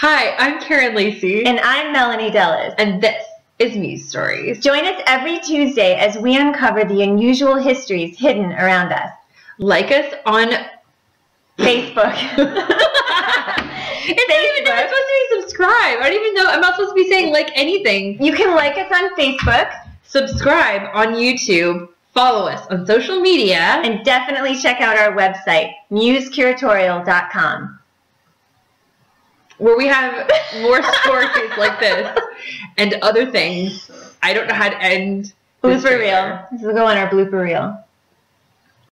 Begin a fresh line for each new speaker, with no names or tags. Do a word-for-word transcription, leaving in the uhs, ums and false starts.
Hi, I'm Karen Lacey.
And I'm Melanie Dellis.
And this is Muse Stories.
Join us every Tuesday as we uncover the unusual histories hidden around us.
Like us on
Facebook.
It's not even not supposed to be subscribe. I don't even know. I'm not supposed to be saying like anything.
You can like us on Facebook.
Subscribe on YouTube. Follow us on social media.
And definitely check out our website, muse curatorial dot com.
Where we have more stories like this and other things. I don't know how to end.
Blooper reel. This will go on our blooper reel.